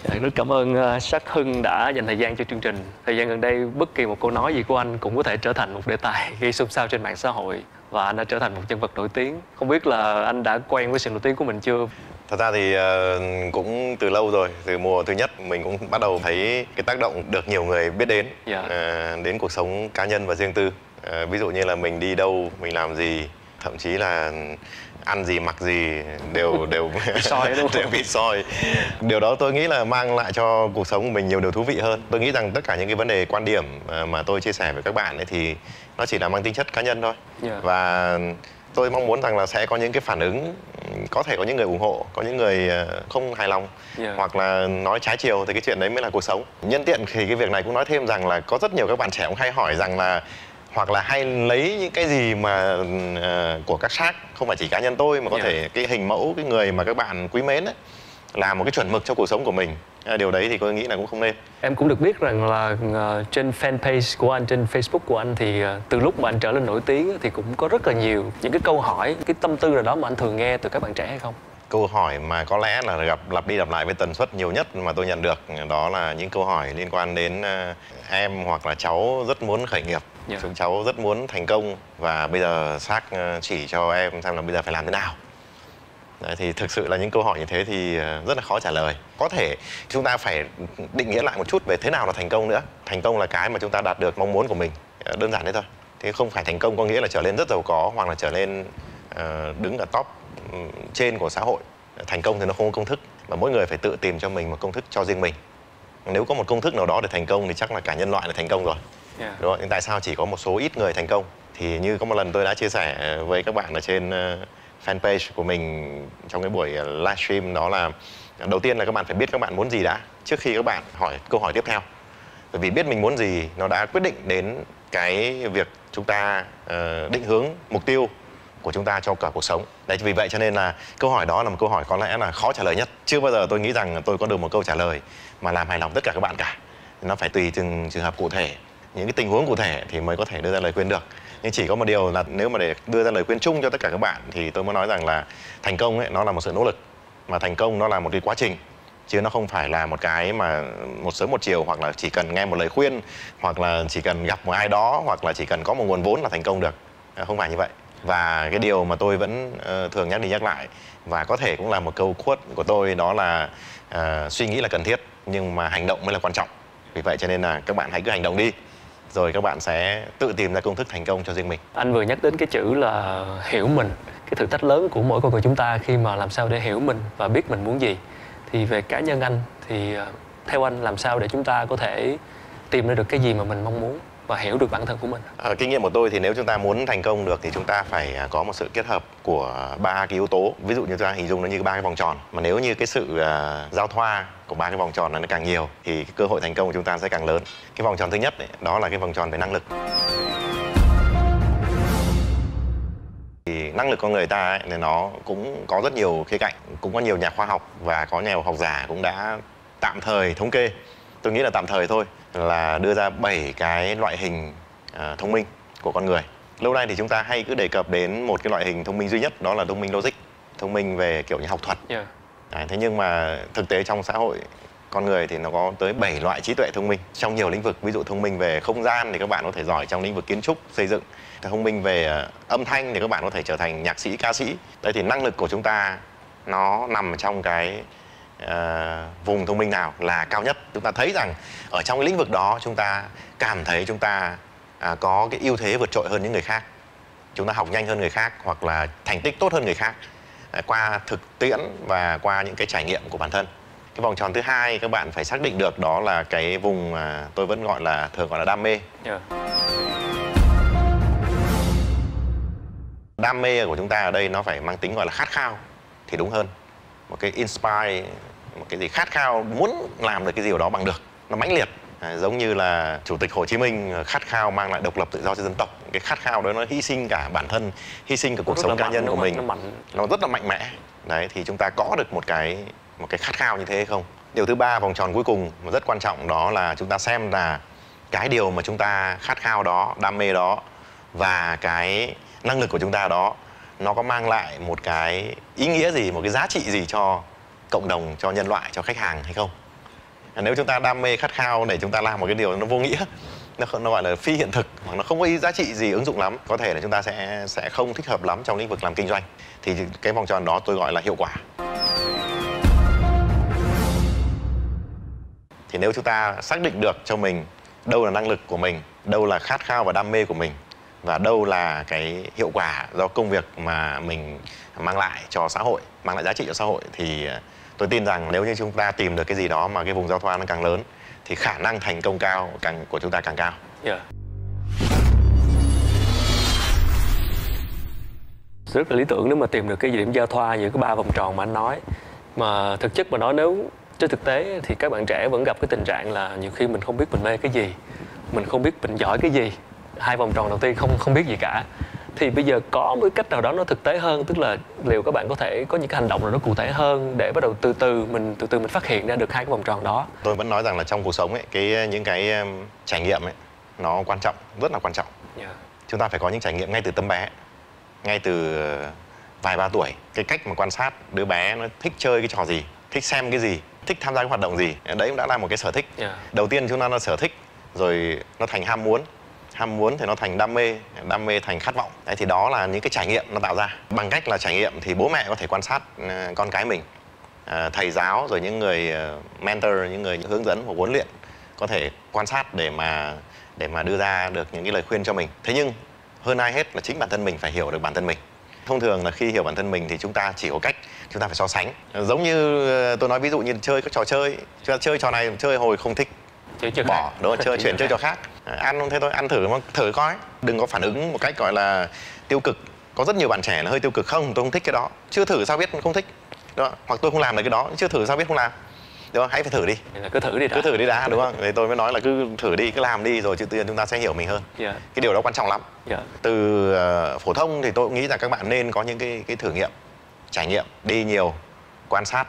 Rất cảm ơn Sắc Hưng đã dành thời gian cho chương trình. Thời gian gần đây, bất kỳ một câu nói gì của anh cũng có thể trở thành một đề tài gây xôn xao trên mạng xã hội. Và anh đã trở thành một nhân vật nổi tiếng. Không biết là anh đã quen với sự nổi tiếng của mình chưa? Thật ra thì cũng từ lâu rồi, từ mùa thứ nhất mình cũng bắt đầu thấy cái tác động được nhiều người biết đến, đến cuộc sống cá nhân và riêng tư. Ví dụ như là mình đi đâu, mình làm gì, thậm chí là ăn gì mặc gì đều bị soi, đúng không? đều bị soi. Điều đó tôi nghĩ là mang lại cho cuộc sống của mình nhiều điều thú vị hơn. Tôi nghĩ rằng tất cả những cái vấn đề quan điểm mà tôi chia sẻ với các bạn ấy thì nó chỉ là mang tính chất cá nhân thôi. Và tôi mong muốn rằng là sẽ có những cái phản ứng, có thể có những người ủng hộ, có những người không hài lòng, hoặc là nói trái chiều, thì cái chuyện đấy mới là cuộc sống. Nhân tiện thì cái việc này cũng nói thêm rằng là có rất nhiều các bạn trẻ cũng hay hỏi rằng là, hoặc là hay lấy những cái gì mà của các xác, không phải chỉ cá nhân tôi mà có thể cái hình mẫu, cái người mà các bạn quý mến ấy, là một cái chuẩn mực cho cuộc sống của mình. Điều đấy thì tôi nghĩ là cũng không nên. Em cũng được biết rằng là trên fanpage của anh, trên Facebook của anh thì từ lúc mà anh trở lên nổi tiếng thì cũng có rất là nhiều những cái câu hỏi, cái tâm tư nào đó mà anh thường nghe từ các bạn trẻ hay không? Câu hỏi mà có lẽ là gặp lặp đi lặp lại với tần suất nhiều nhất mà tôi nhận được đó là những câu hỏi liên quan đến em hoặc là cháu rất muốn khởi nghiệp, chúng cháu rất muốn thành công và bây giờ Sắc chỉ cho em xem là bây giờ phải làm thế nào. Đấy, thì thực sự là những câu hỏi như thế thì rất là khó trả lời. Có thể chúng ta phải định nghĩa lại một chút về thế nào là thành công nữa. Thành công là cái mà chúng ta đạt được mong muốn của mình, đơn giản thế thôi. Thế không phải thành công có nghĩa là trở nên rất giàu có hoặc là trở nên đứng ở top trên của xã hội. Thành công thì nó không có công thức, mà mỗi người phải tự tìm cho mình một công thức cho riêng mình. Nếu có một công thức nào đó để thành công thì chắc là cả nhân loại là thành công rồi. Đúng không? Nhưng tại sao chỉ có một số ít người thành công? Thì như có một lần tôi đã chia sẻ với các bạn ở trên fanpage của mình trong cái buổi livestream, đó là đầu tiên là các bạn phải biết các bạn muốn gì đã trước khi các bạn hỏi câu hỏi tiếp theo. Bởi vì biết mình muốn gì nó đã quyết định đến cái việc chúng ta định hướng mục tiêu của chúng ta cho cả cuộc sống. Đấy, vì vậy cho nên là câu hỏi đó là một câu hỏi có lẽ là khó trả lời nhất. Chưa bao giờ tôi nghĩ rằng tôi có được một câu trả lời mà làm hài lòng tất cả các bạn cả. Nó phải tùy từng trường hợp cụ thể, những cái tình huống cụ thể thì mới có thể đưa ra lời khuyên được. Nhưng chỉ có một điều là nếu mà để đưa ra lời khuyên chung cho tất cả các bạn thì tôi muốn nói rằng là thành công ấy, nó là một sự nỗ lực, mà thành công nó là một cái quá trình, chứ nó không phải là một cái mà một sớm một chiều, hoặc là chỉ cần nghe một lời khuyên, hoặc là chỉ cần gặp một ai đó, hoặc là chỉ cần có một nguồn vốn là thành công được. Không phải như vậy. Và cái điều mà tôi vẫn thường nhắc đi nhắc lại, và có thể cũng là một câu quote của tôi, đó là suy nghĩ là cần thiết nhưng mà hành động mới là quan trọng. Vì vậy cho nên là các bạn hãy cứ hành động đi, rồi các bạn sẽ tự tìm ra công thức thành công cho riêng mình. Anh vừa nhắc đến cái chữ là hiểu mình. Cái thử thách lớn của mỗi con người chúng ta khi mà làm sao để hiểu mình và biết mình muốn gì. Thì về cá nhân anh thì theo anh làm sao để chúng ta có thể tìm ra được cái gì mà mình mong muốn và hiểu được bản thân của mình? Kinh nghiệm của tôi thì nếu chúng ta muốn thành công được thì chúng ta phải có một sự kết hợp của ba cái yếu tố. Ví dụ như chúng ta hình dung nó như ba cái vòng tròn, mà nếu như cái sự giao thoa của ba cái vòng tròn này nó càng nhiều thì cơ hội thành công của chúng ta sẽ càng lớn. Cái vòng tròn thứ nhất ấy, đó là cái vòng tròn về năng lực. Thì năng lực con người ta ấy, thì nó cũng có rất nhiều khía cạnh, cũng có nhiều nhà khoa học và có nhiều học giả cũng đã tạm thời thống kê, tôi nghĩ là tạm thời thôi, là đưa ra 7 cái loại hình thông minh của con người. Lâu nay thì chúng ta hay cứ đề cập đến một cái loại hình thông minh duy nhất, đó là thông minh logic, thông minh về kiểu như học thuật. Thế nhưng mà thực tế trong xã hội con người thì nó có tới 7 loại trí tuệ thông minh trong nhiều lĩnh vực. Ví dụ thông minh về không gian thì các bạn có thể giỏi trong lĩnh vực kiến trúc, xây dựng. Thông minh về âm thanh thì các bạn có thể trở thành nhạc sĩ, ca sĩ. Đây thì năng lực của chúng ta nó nằm trong cái vùng thông minh nào là cao nhất. Chúng ta thấy rằng ở trong cái lĩnh vực đó chúng ta cảm thấy chúng ta có cái ưu thế vượt trội hơn những người khác. Chúng ta học nhanh hơn người khác hoặc là thành tích tốt hơn người khác qua thực tiễn và qua những cái trải nghiệm của bản thân. Cái vòng tròn thứ hai các bạn phải xác định được, đó là cái vùng tôi vẫn thường gọi là đam mê. Đam mê của chúng ta ở đây nó phải mang tính gọi là khát khao thì đúng hơn. Một cái inspire, một cái gì khát khao muốn làm được cái gì đó bằng được, nó mãnh liệt. Giống như là Chủ tịch Hồ Chí Minh khát khao mang lại độc lập tự do cho dân tộc. Cái khát khao đó nó hy sinh cả bản thân, hy sinh cả cuộc sống cá nhân của mình. Nó rất là mạnh mẽ. Đấy, thì chúng ta có được một cái khát khao như thế hay không? Điều thứ ba, vòng tròn cuối cùng mà rất quan trọng, đó là chúng ta xem là cái điều mà chúng ta khát khao đó, đam mê đó và cái năng lực của chúng ta đó, nó có mang lại một cái ý nghĩa gì, một cái giá trị gì cho cộng đồng, cho nhân loại, cho khách hàng hay không. Nếu chúng ta đam mê khát khao để chúng ta làm một cái điều nó vô nghĩa, nó gọi là phi hiện thực, hoặc nó không có ý giá trị gì ứng dụng lắm, có thể là chúng ta sẽ không thích hợp lắm trong lĩnh vực làm kinh doanh. Thì cái vòng tròn đó tôi gọi là hiệu quả. Thì nếu chúng ta xác định được cho mình đâu là năng lực của mình, đâu là khát khao và đam mê của mình, và đâu là cái hiệu quả do công việc mà mình mang lại cho xã hội, mang lại giá trị cho xã hội, thì tôi tin rằng nếu như chúng ta tìm được cái gì đó mà cái vùng giao thoa nó càng lớn thì khả năng thành công cao của chúng ta càng cao. Rất là lý tưởng nếu mà tìm được cái điểm giao thoa giữa cái 3 vòng tròn mà anh nói. Mà thực chất mà nói, nếu trên thực tế thì các bạn trẻ vẫn gặp cái tình trạng là nhiều khi mình không biết mình mê cái gì, mình không biết mình giỏi cái gì. 2 vòng tròn đầu tiên không biết gì cả. Thì bây giờ có một cái cách nào đó nó thực tế hơn, tức là liệu các bạn có thể có những cái hành động nào nó cụ thể hơn để bắt đầu từ từ mình phát hiện ra được 2 cái vòng tròn đó? Tôi vẫn nói rằng là trong cuộc sống ấy, những cái trải nghiệm ấy nó quan trọng, rất là quan trọng. Chúng ta phải có những trải nghiệm ngay từ tấm bé, ngay từ vài ba tuổi. Cái cách mà quan sát đứa bé nó thích chơi cái trò gì, thích xem cái gì, thích tham gia cái hoạt động gì, đấy cũng đã là một cái sở thích. Đầu tiên chúng ta nó sở thích, rồi nó thành ham muốn thì nó thành đam mê thành khát vọng. Đấy, thì đó là những cái trải nghiệm nó tạo ra. Bằng cách là trải nghiệm thì bố mẹ có thể quan sát con cái mình, thầy giáo rồi những người mentor, những người hướng dẫn hoặc huấn luyện có thể quan sát để mà đưa ra được những cái lời khuyên cho mình. Thế nhưng hơn ai hết là chính bản thân mình phải hiểu được bản thân mình. Thông thường là khi hiểu bản thân mình thì chúng ta chỉ có cách chúng ta phải so sánh. Giống như tôi nói ví dụ như chơi các trò chơi, chúng ta chơi trò này chơi hồi không thích, bỏ, đúng không? Chuyển chơi trò khác. Ăn không thế thôi, ăn thử coi, đừng có phản ứng một cách gọi là tiêu cực. Có rất nhiều bạn trẻ là hơi tiêu cực, không, tôi không thích cái đó, chưa thử sao biết không thích, đúng không? Hoặc tôi không làm được cái đó, chưa thử sao biết không làm, đúng không? Hãy phải thử đi, cứ thử đi đã, đúng không? Thì tôi mới nói là cứ thử đi, cứ làm đi, rồi tự nhiên chúng ta sẽ hiểu mình hơn. Cái điều đó quan trọng lắm. Từ phổ thông thì tôi nghĩ rằng các bạn nên có những cái thử nghiệm, trải nghiệm, đi nhiều, quan sát,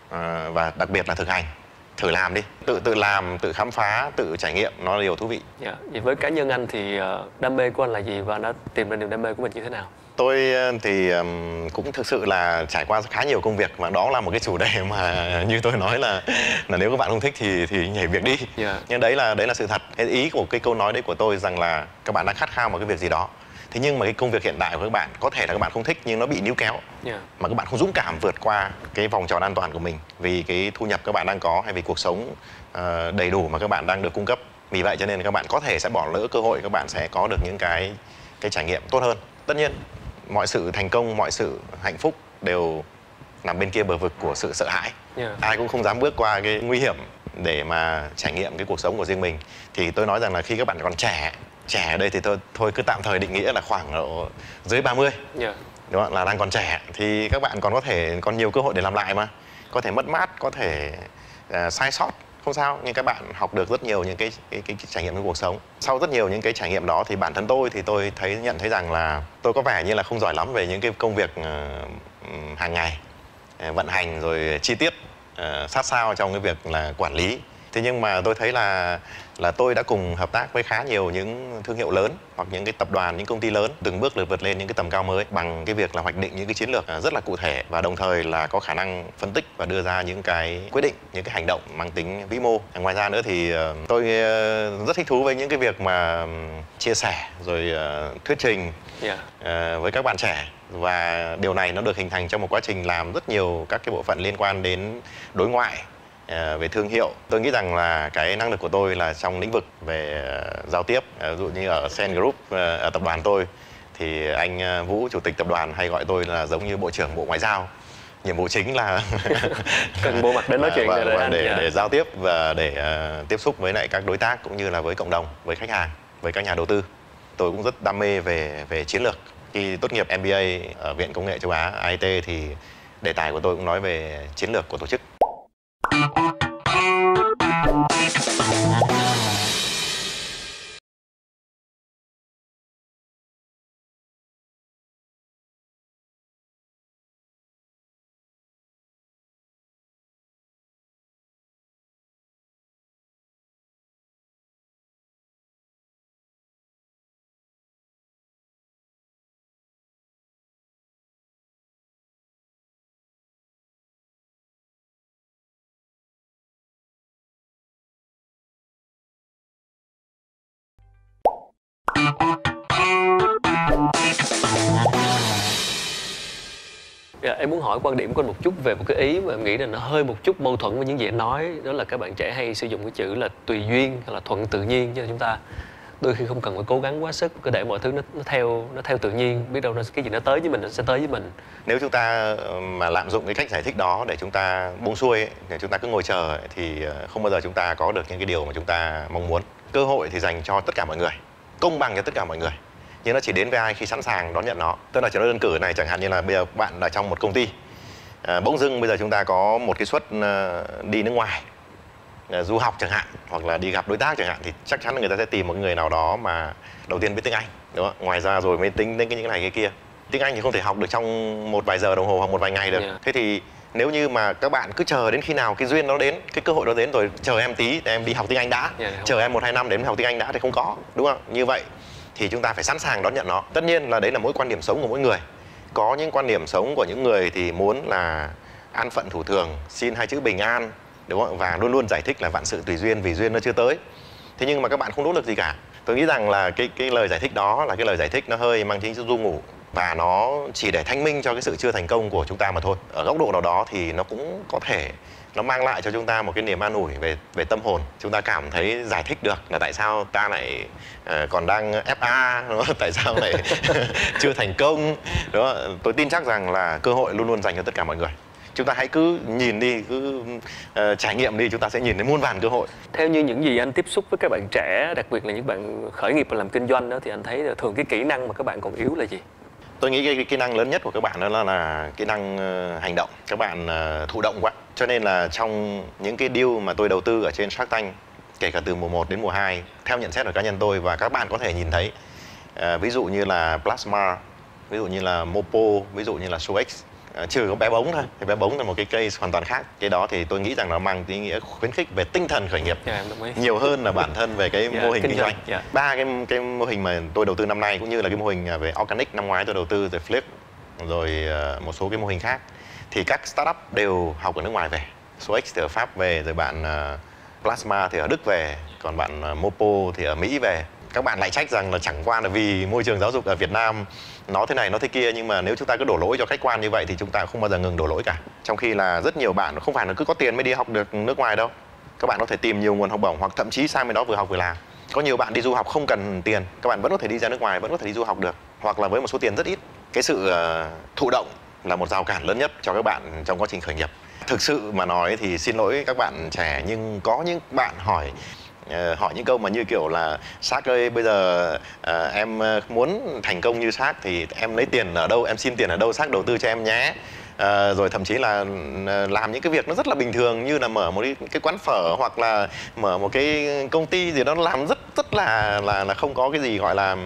và đặc biệt là thực hành. Thử làm đi, tự làm, tự khám phá, tự trải nghiệm, nó là điều thú vị. Vậy với cá nhân anh thì đam mê của anh là gì và nó tìm ra niềm đam mê của mình như thế nào? Tôi thì cũng thực sự là trải qua khá nhiều công việc, mà đó là một cái chủ đề mà như tôi nói là nếu các bạn không thích thì nhảy việc đi. Nhưng đấy là sự thật. Cái ý của cái câu nói đấy của tôi rằng là các bạn đang khát khao một cái việc gì đó. Thế nhưng mà cái công việc hiện tại của các bạn có thể là các bạn không thích, nhưng nó bị níu kéo, mà các bạn không dũng cảm vượt qua cái vòng tròn an toàn của mình vì cái thu nhập các bạn đang có, hay vì cuộc sống đầy đủ mà các bạn đang được cung cấp. Vì vậy cho nên các bạn có thể sẽ bỏ lỡ cơ hội, các bạn sẽ có được những cái trải nghiệm tốt hơn. Tất nhiên mọi sự thành công, mọi sự hạnh phúc đều nằm bên kia bờ vực của sự sợ hãi. Ai cũng không dám bước qua cái nguy hiểm để mà trải nghiệm cái cuộc sống của riêng mình. Thì tôi nói rằng là khi các bạn còn trẻ ở đây thì thôi cứ tạm thời định nghĩa là khoảng độ dưới 30, đúng không? Là đang còn trẻ thì các bạn còn nhiều cơ hội để làm lại mà. Có thể mất mát, có thể sai sót, không sao, nhưng các bạn học được rất nhiều những cái trải nghiệm trong cuộc sống. Sau rất nhiều những cái trải nghiệm đó thì bản thân tôi thì tôi nhận thấy rằng là tôi có vẻ như là không giỏi lắm về những cái công việc hàng ngày, vận hành rồi chi tiết, sát sao trong cái việc là quản lý. Thế nhưng mà tôi thấy là tôi đã cùng hợp tác với khá nhiều những thương hiệu lớn hoặc những cái tập đoàn, những công ty lớn, từng bước vượt lên những cái tầm cao mới bằng cái việc là hoạch định những cái chiến lược rất là cụ thể, và đồng thời là có khả năng phân tích và đưa ra những cái quyết định, những cái hành động mang tính vĩ mô. Ngoài ra nữa thì tôi rất thích thú với những cái việc mà chia sẻ rồi thuyết trình với các bạn trẻ, và điều này nó được hình thành trong một quá trình làm rất nhiều các cái bộ phận liên quan đến đối ngoại, về thương hiệu. Tôi nghĩ rằng là cái năng lực của tôi là trong lĩnh vực về giao tiếp. Ví dụ như ở Sen Group, ở tập đoàn tôi thì anh Vũ, chủ tịch tập đoàn, hay gọi tôi là giống như bộ trưởng Bộ Ngoại giao. Nhiệm vụ chính là cần bộ mặt đến nói chuyện để giao tiếp và để tiếp xúc với lại các đối tác, cũng như là với cộng đồng, với khách hàng, với các nhà đầu tư. Tôi cũng rất đam mê về chiến lược. Khi tốt nghiệp MBA ở Viện Công nghệ Châu Á AIT thì đề tài của tôi cũng nói về chiến lược của tổ chức. Em muốn hỏi quan điểm của anh một chút về một cái ý mà em nghĩ là nó hơi một chút mâu thuẫn với những gì anh nói. Đó là các bạn trẻ hay sử dụng cái chữ là tùy duyên hay là thuận tự nhiên, cho nên chúng ta đôi khi không cần phải cố gắng quá sức, cứ để mọi thứ nó theo tự nhiên, biết đâu cái gì nó tới với mình nó sẽ tới với mình. Nếu chúng ta mà lạm dụng cái cách giải thích đó để chúng ta buông xuôi ấy, để chúng ta cứ ngồi chờ ấy, thì không bao giờ chúng ta có được những cái điều mà chúng ta mong muốn. Cơ hội thì dành cho tất cả mọi người, công bằng cho tất cả mọi người, nhưng nó chỉ đến với ai khi sẵn sàng đón nhận nó. Tức là trường đơn cử này, chẳng hạn như là bây giờ bạn là trong một công ty, bỗng dưng bây giờ chúng ta có một cái suất đi nước ngoài, du học chẳng hạn, hoặc là đi gặp đối tác chẳng hạn, thì chắc chắn là người ta sẽ tìm một người nào đó mà đầu tiên biết tiếng Anh, đúng không? Ngoài ra rồi mới tính đến cái này cái kia. Tiếng Anh thì không thể học được trong một vài giờ đồng hồ hoặc một vài ngày được. Thế thì nếu như mà các bạn cứ chờ đến khi nào cái duyên nó đến, cái cơ hội nó đến rồi chờ em tí để em đi học tiếng Anh đã, chờ em 1-2 năm để em học tiếng Anh đã, thì không có, đúng không? Như vậy thì chúng ta phải sẵn sàng đón nhận nó. Tất nhiên là đấy là mỗi quan điểm sống của mỗi người. Có những quan điểm sống của những người thì muốn là an phận thủ thường, xin 2 chữ bình an, đúng không? Và luôn luôn giải thích là vạn sự tùy duyên vì duyên nó chưa tới. Thế nhưng mà các bạn không nỗ lực gì cả. Tôi nghĩ rằng là cái lời giải thích đó là cái lời giải thích nó hơi mang tính chất du ngủ, và nó chỉ để thanh minh cho cái sự chưa thành công của chúng ta mà thôi. Ở góc độ nào đó thì nó cũng có thể nó mang lại cho chúng ta một cái niềm an ủi về tâm hồn. Chúng ta cảm thấy giải thích được là tại sao ta lại còn đang FA, đúng không? Tại sao lại chưa thành công, đúng không? Tôi tin chắc rằng là cơ hội luôn luôn dành cho tất cả mọi người. Chúng ta hãy cứ nhìn đi, cứ trải nghiệm đi, chúng ta sẽ nhìn thấy muôn vàn cơ hội. Theo như những gì anh tiếp xúc với các bạn trẻ, đặc biệt là những bạn khởi nghiệp và làm kinh doanh đó, thì anh thấy là thường cái kỹ năng mà các bạn còn yếu là gì? Tôi nghĩ cái kỹ năng lớn nhất của các bạn đó là kỹ năng hành động. Các bạn thụ động quá. Cho nên là trong những cái deal mà tôi đầu tư ở trên Shark Tank, kể cả từ mùa 1 đến mùa 2, theo nhận xét của cá nhân tôi và các bạn có thể nhìn thấy, ví dụ như là Plasma, ví dụ như là Mopo, ví dụ như là Soex, trừ có bé bóng thôi, thì bé bóng là một cái case hoàn toàn khác. Cái đó thì tôi nghĩ rằng nó mang ý nghĩa khuyến khích về tinh thần khởi nghiệp nhiều hơn là bản thân về cái mô hình kinh doanh. Ba cái mô hình mà tôi đầu tư năm nay, cũng như là cái mô hình về Organic năm ngoái tôi đầu tư, rồi Flip, rồi một số cái mô hình khác, thì các startup đều học ở nước ngoài về. Soex thì ở Pháp về, rồi bạn Plasma thì ở Đức về, còn bạn Mopo thì ở Mỹ về. Các bạn lại trách rằng là chẳng qua là vì môi trường giáo dục ở Việt Nam nó thế này nó thế kia, nhưng mà nếu chúng ta cứ đổ lỗi cho khách quan như vậy thì chúng ta không bao giờ ngừng đổ lỗi cả. Trong khi là rất nhiều bạn không phải là cứ có tiền mới đi học được nước ngoài đâu. Các bạn có thể tìm nhiều nguồn học bổng, hoặc thậm chí sang bên đó vừa học vừa làm. Có nhiều bạn đi du học không cần tiền, các bạn vẫn có thể đi ra nước ngoài, vẫn có thể đi du học được, hoặc là với một số tiền rất ít. Cái sự thụ động là một rào cản lớn nhất cho các bạn trong quá trình khởi nghiệp. Thực sự mà nói thì xin lỗi các bạn trẻ, nhưng có những bạn hỏi những câu mà như kiểu là Shark ơi, bây giờ em muốn thành công như Shark thì em lấy tiền ở đâu, em xin tiền ở đâu, Shark đầu tư cho em nhé. Rồi thậm chí là làm những cái việc nó rất là bình thường, như là mở một cái quán phở, hoặc là mở một cái công ty gì đó, làm rất là không có cái gì gọi là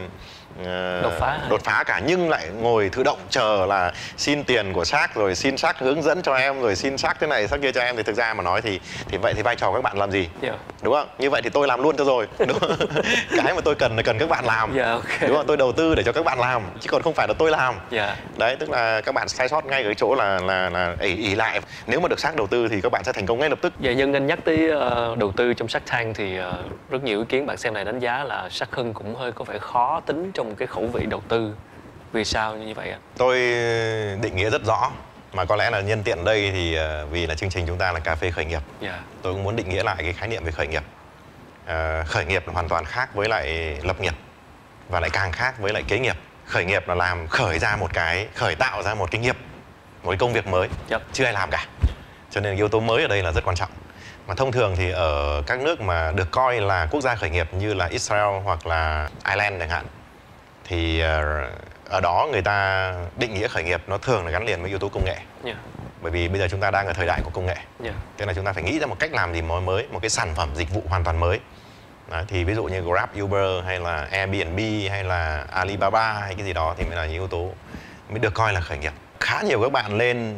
đột phá cả, nhưng lại ngồi thụ động chờ là xin tiền của Shark, rồi xin Shark hướng dẫn cho em, rồi xin Shark thế này Shark kia cho em. Thì thực ra mà nói thì vậy thì vai trò các bạn làm gì? Đúng không? Như vậy thì tôi làm luôn cho rồi, đúng không? Cái mà tôi cần là cần các bạn làm, đúng không? Tôi đầu tư để cho các bạn làm, chứ còn không phải là tôi làm. Đấy, tức là các bạn sai sót ngay ở cái chỗ là ỷ lại. Nếu mà được Shark đầu tư thì các bạn sẽ thành công ngay lập tức. Dạ, nhân anh nhắc tới đầu tư trong Shark Tank thì rất nhiều ý kiến bạn xem này đánh giá là Shark Hưng cũng hơi có vẻ khó tính trong cái khẩu vị đầu tư. Vì sao như vậy ạ? Tôi định nghĩa rất rõ, mà có lẽ là nhân tiện đây thì vì là chương trình chúng ta là cà phê khởi nghiệp, tôi cũng muốn định nghĩa lại cái khái niệm về khởi nghiệp. Khởi nghiệp là hoàn toàn khác với lại lập nghiệp, và lại càng khác với lại kế nghiệp. Khởi nghiệp là làm khởi tạo ra một cái nghiệp, một cái công việc mới, chưa ai làm cả. Cho nên yếu tố mới ở đây là rất quan trọng. Mà thông thường thì ở các nước mà được coi là quốc gia khởi nghiệp như là Israel hoặc là Ireland chẳng hạn, thì ở đó người ta định nghĩa khởi nghiệp nó thường là gắn liền với yếu tố công nghệ. Bởi vì bây giờ chúng ta đang ở thời đại của công nghệ. Thế là chúng ta phải nghĩ ra một cách làm gì mới, một cái sản phẩm dịch vụ hoàn toàn mới. Đấy, thì ví dụ như Grab, Uber hay là Airbnb hay là Alibaba hay cái gì đó thì mới là những yếu tố mới được coi là khởi nghiệp. Khá nhiều các bạn lên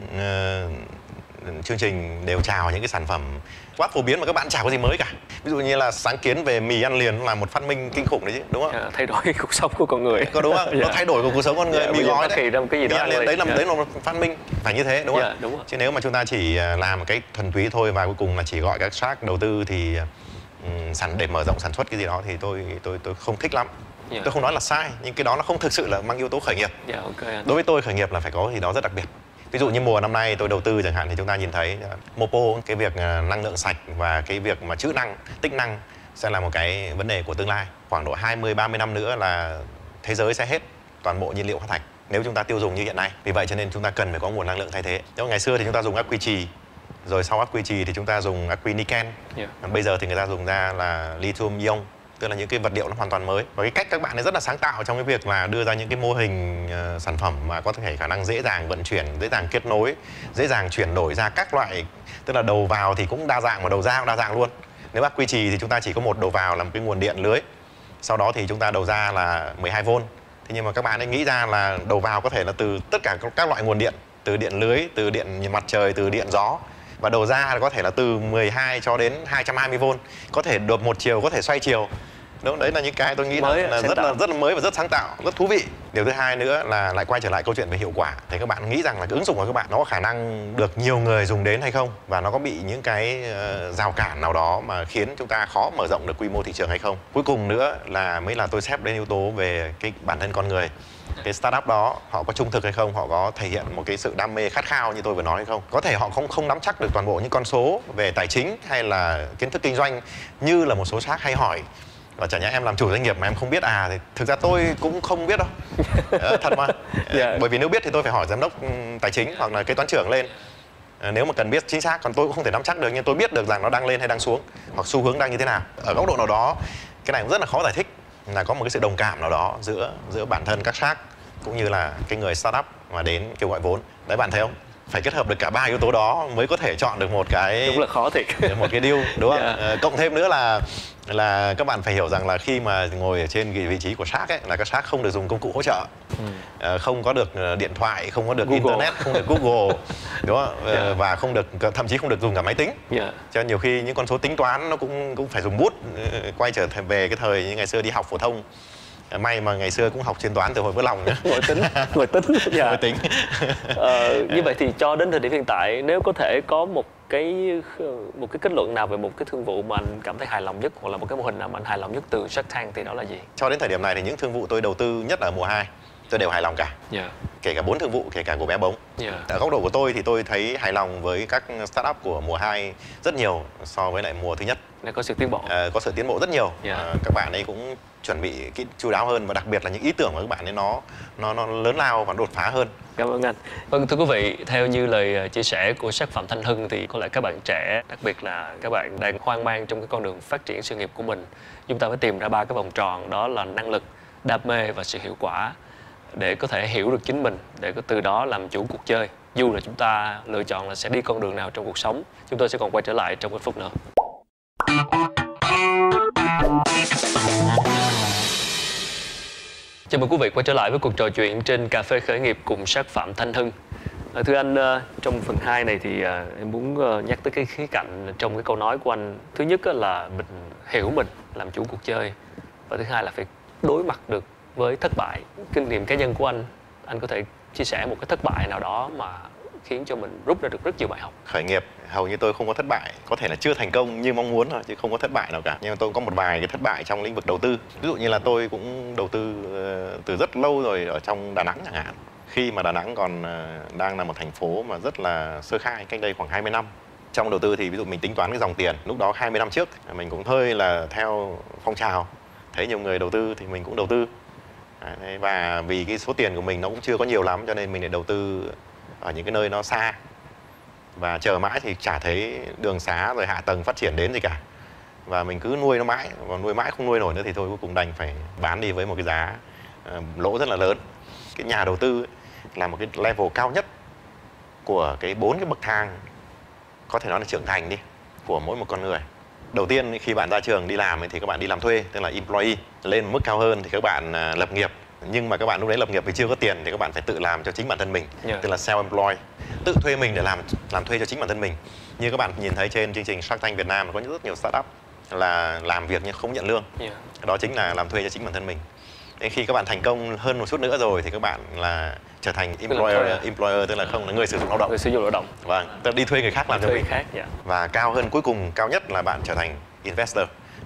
chương trình đều chào những cái sản phẩm quá phổ biến mà các bạn chả có gì mới cả. Ví dụ như là sáng kiến về mì ăn liền là một phát minh kinh khủng đấy chứ, đúng không? Thay đổi cuộc sống của con người. Có đúng không? Nó thay đổi cuộc sống con người. Mì gói đấy, cái gì đó mì ăn liền đấy là một phát minh, phải như thế, đúng không? Đúng rồi. Chứ nếu mà chúng ta chỉ làm một cái thuần túy thôi và cuối cùng là chỉ gọi các Shark đầu tư thì để mở rộng sản xuất cái gì đó thì tôi không thích lắm. Yeah. Tôi không nói là sai, nhưng cái đó nó không thực sự là mang yếu tố khởi nghiệp. Yeah, okay. Đối với tôi khởi nghiệp là phải có gì đó rất đặc biệt. Ví dụ như mùa năm nay tôi đầu tư chẳng hạn thì chúng ta nhìn thấy Mopo, cái việc năng lượng sạch và cái việc mà trữ năng, tích năng sẽ là một cái vấn đề của tương lai. Khoảng độ 20-30 năm nữa là thế giới sẽ hết toàn bộ nhiên liệu hóa thạch nếu chúng ta tiêu dùng như hiện nay. Vì vậy cho nên chúng ta cần phải có nguồn năng lượng thay thế. Nếu ngày xưa thì chúng ta dùng ắc quy trì, rồi sau ắc quy trì thì chúng ta dùng ắc quy niken. Yeah. Bây giờ thì người ta dùng ra là lithium ion, tức là những cái vật liệu nó hoàn toàn mới. Và cái cách các bạn ấy rất là sáng tạo trong cái việc là đưa ra những cái mô hình sản phẩm mà có thể khả năng dễ dàng vận chuyển, dễ dàng kết nối, dễ dàng chuyển đổi ra các loại, tức là đầu vào thì cũng đa dạng mà đầu ra cũng đa dạng luôn. Nếu ắc quy trì thì chúng ta chỉ có một đầu vào là một cái nguồn điện lưới, sau đó thì chúng ta đầu ra là 12V. Thế nhưng mà các bạn ấy nghĩ ra là đầu vào có thể là từ tất cả các loại nguồn điện, từ điện lưới, từ điện mặt trời, từ điện gió, và đầu ra có thể là từ 12 cho đến 220V, có thể đột một chiều, có thể xoay chiều. Đúng, đấy là những cái tôi nghĩ là rất là mới và rất sáng tạo, rất thú vị. Điều thứ hai nữa là lại quay trở lại câu chuyện về hiệu quả. Thì các bạn nghĩ rằng là cái ứng dụng của các bạn nó có khả năng được nhiều người dùng đến hay không, và nó có bị những cái rào cản nào đó mà khiến chúng ta khó mở rộng được quy mô thị trường hay không. Cuối cùng nữa là mới là tôi xếp đến yếu tố về cái bản thân con người. Cái startup đó họ có trung thực hay không, họ có thể hiện một cái sự đam mê khát khao như tôi vừa nói hay không. Có thể họ không nắm chắc được toàn bộ những con số về tài chính hay là kiến thức kinh doanh như là một số xác hay hỏi. Và chả nhẽ em làm chủ doanh nghiệp mà em không biết thì thực ra tôi cũng không biết đâu. Thật mà. Yeah. Bởi vì nếu biết thì tôi phải hỏi giám đốc tài chính hoặc là kế toán trưởng lên. Nếu mà cần biết chính xác, còn tôi cũng không thể nắm chắc được, nhưng tôi biết được rằng nó đang lên hay đang xuống, hoặc xu hướng đang như thế nào. Ở góc độ nào đó, cái này cũng rất là khó giải thích, là có một cái sự đồng cảm nào đó giữa bản thân các xác cũng như là cái người startup mà đến kêu gọi vốn. Đấy, bạn thấy không? Phải kết hợp được cả ba yếu tố đó mới có thể chọn được một cái, đúng là khó thiệt, một cái deal, đúng không? Yeah. Cộng thêm nữa là các bạn phải hiểu rằng là khi mà ngồi ở trên cái vị trí của Shark ấy, là các Shark không được dùng công cụ hỗ trợ, không có được điện thoại, không có được Google. internet, không được Google, đúng không? Yeah. Và không được, thậm chí không được dùng cả máy tính. Yeah. Cho nên nhiều khi những con số tính toán nó cũng phải dùng bút. Quay trở về cái thời như ngày xưa đi học phổ thông, may mà ngày xưa cũng học chuyên toán từ hồi vỡ lòng nữa. Ngồi tính. Yeah. Ngồi tính. Như vậy thì cho đến thời điểm hiện tại, nếu có thể có một cái kết luận nào về một cái thương vụ mà anh cảm thấy hài lòng nhất, hoặc là một cái mô hình nào mà anh hài lòng nhất từ Shark Tank thì đó là gì? Cho đến thời điểm này thì những thương vụ tôi đầu tư nhất ở mùa 2 tôi đều hài lòng cả. Yeah. Kể cả 4 thương vụ, kể cả của bé bóng. Yeah. Ở góc độ của tôi thì tôi thấy hài lòng với các startup của mùa 2 rất nhiều so với lại mùa thứ nhất. Để có sự tiến bộ. Có sự tiến bộ rất nhiều. Yeah. Các bạn ấy cũng chuẩn bị chu đáo hơn, và đặc biệt là những ý tưởng của các bạn ấy nó lớn lao và đột phá hơn. Cảm ơn anh. Vâng, thưa quý vị, theo như lời chia sẻ của sếp Phạm Thanh Hưng thì có lẽ các bạn trẻ, đặc biệt là các bạn đang hoang mang trong cái con đường phát triển sự nghiệp của mình, chúng ta phải tìm ra 3 cái vòng tròn, đó là năng lực, đam mê và sự hiệu quả, để có thể hiểu được chính mình, để có từ đó làm chủ cuộc chơi. Dù là chúng ta lựa chọn là sẽ đi con đường nào trong cuộc sống. Chúng tôi sẽ còn quay trở lại trong ít phút nữa. Chào mừng quý vị quay trở lại với cuộc trò chuyện trên Cà phê Khởi nghiệp cùng sếp Phạm Thanh Hưng. Thưa anh, trong phần 2 này thì em muốn nhắc tới cái khía cạnh trong cái câu nói của anh. Thứ nhất là mình hiểu mình, làm chủ cuộc chơi. Và thứ hai là phải đối mặt được với thất bại. Kinh nghiệm cá nhân của anh có thể chia sẻ một cái thất bại nào đó mà khiến cho mình rút ra được rất nhiều bài học? Khởi nghiệp hầu như tôi không có thất bại, có thể là chưa thành công như mong muốn thôi, chứ không có thất bại nào cả. Nhưng mà tôi có một vài cái thất bại trong lĩnh vực đầu tư. Ví dụ như là tôi cũng đầu tư từ rất lâu rồi ở trong Đà Nẵng chẳng hạn. Khi mà Đà Nẵng còn đang là một thành phố mà rất là sơ khai, cách đây khoảng 20 năm. Trong đầu tư thì ví dụ mình tính toán cái dòng tiền, lúc đó 20 năm trước mình cũng hơi là theo phong trào, thấy nhiều người đầu tư thì mình cũng đầu tư. Và vì cái số tiền của mình nó cũng chưa có nhiều lắm, cho nên mình lại đầu tư ở những cái nơi nó xa, và chờ mãi thì chả thấy đường xá rồi hạ tầng phát triển đến gì cả, và mình cứ nuôi nó mãi, và nuôi mãi không nuôi nổi nữa thì thôi cuối cùng đành phải bán đi với một cái giá lỗ rất là lớn. Cái nhà đầu tư là một cái level cao nhất của cái 4 cái bậc thang, có thể nói là trưởng thành đi, của mỗi một con người. Đầu tiên khi bạn ra trường đi làm thì các bạn đi làm thuê, tức là employee. Lên một mức cao hơn thì các bạn lập nghiệp. Nhưng mà các bạn lúc đấy lập nghiệp vì chưa có tiền thì các bạn phải tự làm cho chính bản thân mình, tức là self-employed, tự thuê mình để làm thuê cho chính bản thân mình. Như các bạn nhìn thấy trên chương trình Shark Tank Việt Nam có rất nhiều startup là làm việc nhưng không nhận lương. Đó chính là làm thuê cho chính bản thân mình. Đến khi các bạn thành công hơn một chút nữa rồi thì các bạn là trở thành employer, tức là không là người sử dụng lao động. Người sử dụng lao động. Vâng, tức là đi thuê người khác làm cho mình. Khác, Và cao hơn, cuối cùng cao nhất là bạn trở thành investor.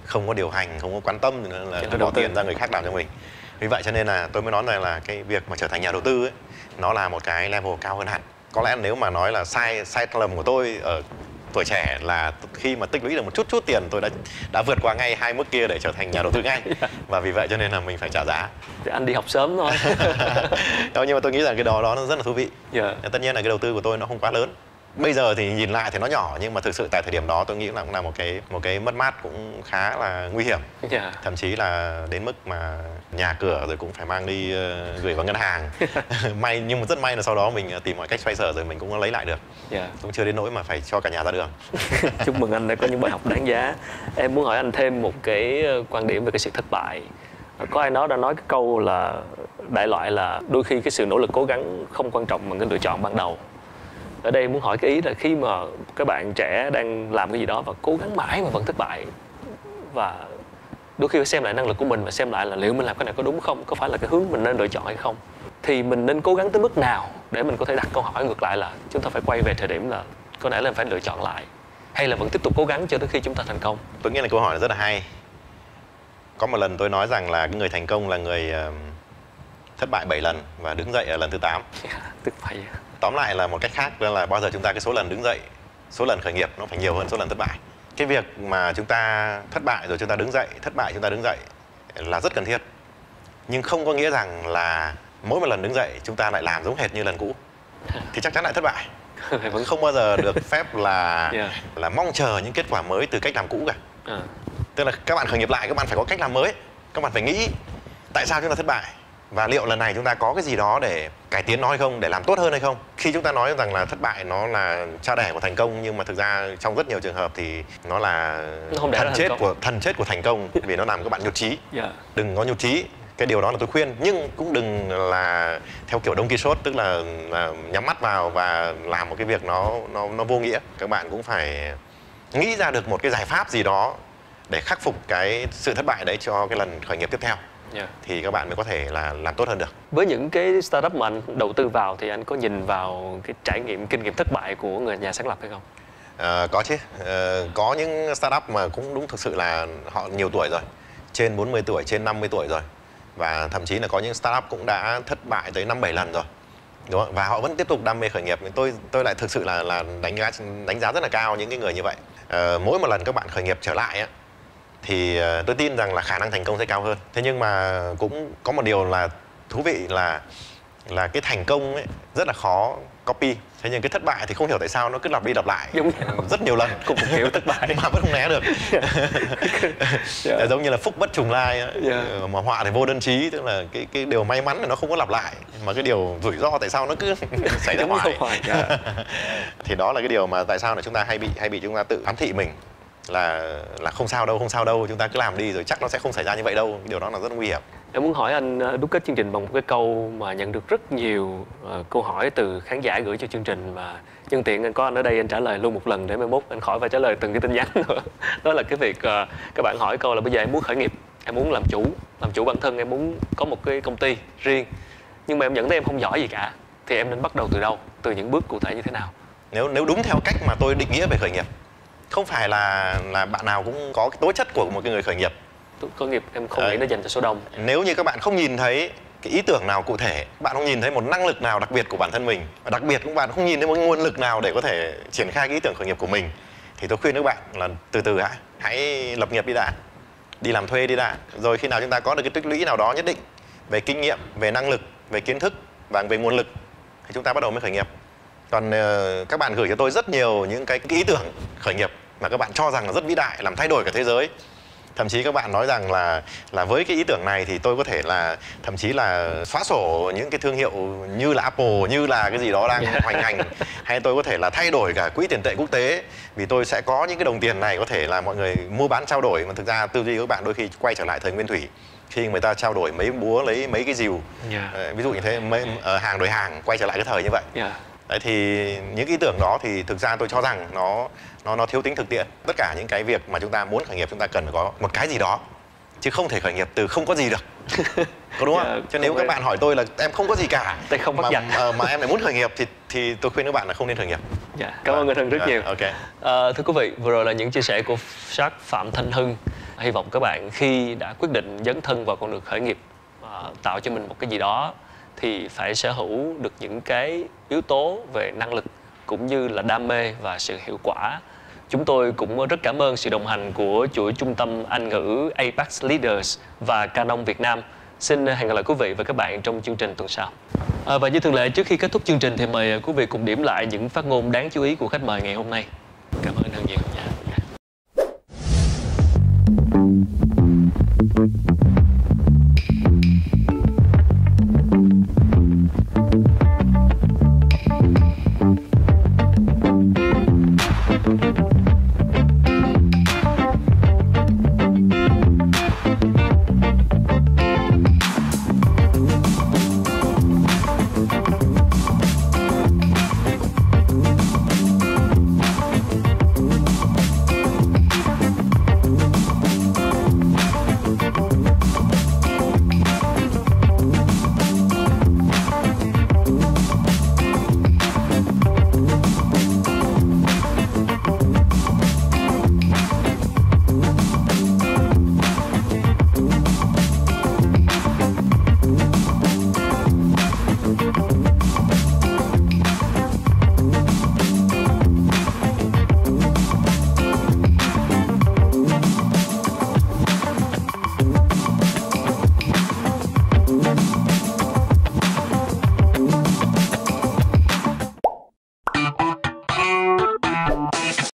không có điều hành, không có quan tâm nữa là bỏ tiền ra người khác làm cho mình. Vì vậy cho nên là tôi mới nói rằng là cái việc mà trở thành nhà đầu tư ấy, nó là một cái level cao hơn hẳn. Có lẽ nếu mà nói là sai lầm của tôi ở tuổi trẻ là khi mà tích lũy được một chút tiền, tôi đã vượt qua ngay hai mức kia để trở thành nhà đầu tư ngay. Và vì vậy cho nên là mình phải trả giá. Thì anh đi học sớm thôi. Nhưng mà tôi nghĩ rằng cái đó nó rất là thú vị. Tất nhiên là cái đầu tư của tôi nó không quá lớn. Bây giờ thì nhìn lại thì nó nhỏ, nhưng mà thực sự tại thời điểm đó tôi nghĩ là cũng là một cái mất mát cũng khá là nguy hiểm. Thậm chí là đến mức mà nhà cửa rồi cũng phải mang đi gửi vào ngân hàng. Nhưng mà rất may là sau đó mình tìm mọi cách xoay sở rồi mình cũng lấy lại được. Cũng chưa đến nỗi mà phải cho cả nhà ra đường. Chúc mừng anh đã có những bài học đáng giá. Em muốn hỏi anh thêm một cái quan điểm về cái sự thất bại. Có ai đã nói cái câu là đại loại là đôi khi cái sự nỗ lực cố gắng không quan trọng bằng cái lựa chọn ban đầu. Ở đây muốn hỏi cái ý là khi mà các bạn trẻ đang làm cái gì đó và cố gắng mãi mà vẫn thất bại, và đôi khi phải xem lại năng lực của mình và xem lại là liệu mình làm cái này có đúng không, có phải là cái hướng mình nên lựa chọn hay không, thì mình nên cố gắng tới mức nào để mình có thể đặt câu hỏi ngược lại là chúng ta phải quay về thời điểm là có lẽ là phải lựa chọn lại, hay là vẫn tiếp tục cố gắng cho tới khi chúng ta thành công? Tôi nghĩ là câu hỏi này rất là hay. Có một lần tôi nói rằng là cái người thành công là người thất bại 7 lần và đứng dậy ở lần thứ 8. Tức vậy. Tóm lại là một cách khác là bao giờ chúng ta cái số lần đứng dậy, số lần khởi nghiệp nó phải nhiều hơn số lần thất bại. Cái việc mà chúng ta thất bại rồi chúng ta đứng dậy, thất bại chúng ta đứng dậy là rất cần thiết. Nhưng không có nghĩa rằng là mỗi một lần đứng dậy chúng ta lại làm giống hệt như lần cũ thì chắc chắn lại thất bại. Vẫn không bao giờ được phép là mong chờ những kết quả mới từ cách làm cũ cả. Tức là các bạn khởi nghiệp lại, các bạn phải có cách làm mới. Các bạn phải nghĩ tại sao chúng ta thất bại, và liệu lần này chúng ta có cái gì đó để cải tiến nó hay không, để làm tốt hơn hay không. Khi chúng ta nói rằng là thất bại nó là cha đẻ của thành công, nhưng mà thực ra trong rất nhiều trường hợp thì nó là thần chết của thành công, vì nó làm các bạn nhụt chí. Đừng có nhụt chí, cái điều đó là tôi khuyên. Nhưng cũng đừng là theo kiểu Don Quixote, tức là nhắm mắt vào và làm một cái việc nó vô nghĩa. Các bạn cũng phải nghĩ ra được một cái giải pháp gì đó để khắc phục cái sự thất bại đấy cho cái lần khởi nghiệp tiếp theo. Thì các bạn mới có thể là làm tốt hơn được. Với những cái startup mà anh đầu tư vào thì anh có nhìn vào cái trải nghiệm, kinh nghiệm thất bại của người nhà sáng lập hay không? Có chứ. Có những startup mà cũng đúng thực sự là họ nhiều tuổi rồi, trên 40 tuổi, trên 50 tuổi rồi. Và thậm chí là có những startup cũng đã thất bại tới 5-7 lần rồi. Đúng không? Và họ vẫn tiếp tục đam mê khởi nghiệp. Tôi lại thực sự là đánh giá rất là cao những cái người như vậy. Mỗi một lần các bạn khởi nghiệp trở lại á, thì tôi tin rằng là khả năng thành công sẽ cao hơn. Thế nhưng mà cũng có một điều là thú vị là cái thành công ấy rất là khó copy. Thế nhưng cái thất bại thì không hiểu tại sao nó cứ lặp đi lặp lại rất nhiều lần cùng một kiểu thất bại mà vẫn không né được. Giống như là phúc bất trùng lai ấy. Mà họa thì vô đơn chí, tức là cái điều may mắn là nó không có lặp lại, mà cái điều rủi ro tại sao nó cứ xảy ra hoài. Thì đó là cái điều mà tại sao là chúng ta hay bị chúng ta tự ám thị mình là không sao đâu, chúng ta cứ làm đi rồi chắc nó sẽ không xảy ra như vậy đâu. Điều đó là rất nguy hiểm. Em muốn hỏi anh đúc kết chương trình bằng một cái câu mà nhận được rất nhiều câu hỏi từ khán giả gửi cho chương trình, và nhân tiện anh có anh ở đây anh trả lời luôn một lần để mai mốt anh khỏi phải trả lời từng cái tin nhắn nữa. Đó là cái việc các bạn hỏi câu là bây giờ em muốn khởi nghiệp, em muốn làm chủ bản thân, em muốn có một cái công ty riêng, nhưng mà em nhận thấy em không giỏi gì cả, thì em nên bắt đầu từ đâu, từ những bước cụ thể như thế nào? Nếu đúng theo cách mà tôi định nghĩa về khởi nghiệp, không phải là bạn nào cũng có cái tố chất của một cái người khởi nghiệp. Khởi nghiệp em không nghĩ nó dành cho số đông. Nếu như các bạn không nhìn thấy cái ý tưởng nào cụ thể, bạn không nhìn thấy một năng lực nào đặc biệt của bản thân mình, và đặc biệt các bạn không nhìn thấy một nguồn lực nào để có thể triển khai cái ý tưởng khởi nghiệp của mình, thì tôi khuyên các bạn là từ từ hãy lập nghiệp đi đã, đi làm thuê đi đã, rồi khi nào chúng ta có được cái tích lũy nào đó nhất định về kinh nghiệm, về năng lực, về kiến thức và về nguồn lực thì chúng ta bắt đầu mới khởi nghiệp. Còn các bạn gửi cho tôi rất nhiều những cái ý tưởng khởi nghiệp mà các bạn cho rằng là rất vĩ đại, làm thay đổi cả thế giới. Thậm chí các bạn nói rằng là với cái ý tưởng này thì tôi có thể là thậm chí là xóa sổ những cái thương hiệu như là Apple, như là cái gì đó đang hoành hành, hay tôi có thể là thay đổi cả quỹ tiền tệ quốc tế vì tôi sẽ có những cái đồng tiền này có thể là mọi người mua bán trao đổi. Mà thực ra tư duy của các bạn đôi khi quay trở lại thời nguyên thủy, khi người ta trao đổi mấy búa lấy mấy cái rìu, ví dụ như thế, hàng đổi hàng, quay trở lại cái thời như vậy. Đấy, thì những ý tưởng đó thì thực ra tôi cho rằng nó thiếu tính thực tiễn. Tất cả những cái việc mà chúng ta muốn khởi nghiệp chúng ta cần phải có một cái gì đó, chứ không thể khởi nghiệp từ không có gì được. Có đúng không? Cho nếu các bạn hỏi tôi là em không có gì cả mà em lại muốn khởi nghiệp thì tôi khuyên các bạn là không nên khởi nghiệp. Dạ, cảm ơn anh Hưng rất nhiều. Ok. Thưa quý vị, vừa rồi là những chia sẻ của Shark Phạm Thanh Hưng. Hy vọng các bạn khi đã quyết định dấn thân vào con đường khởi nghiệp, tạo cho mình một cái gì đó, thì phải sở hữu được những cái yếu tố về năng lực cũng như là đam mê và sự hiệu quả. Chúng tôi cũng rất cảm ơn sự đồng hành của chuỗi trung tâm Anh ngữ Apex Leaders và Canon Việt Nam. Xin hẹn gặp lại quý vị và các bạn trong chương trình tuần sau. Và như thường lệ, trước khi kết thúc chương trình thì mời quý vị cùng điểm lại những phát ngôn đáng chú ý của khách mời ngày hôm nay. Cảm ơn rất nhiều.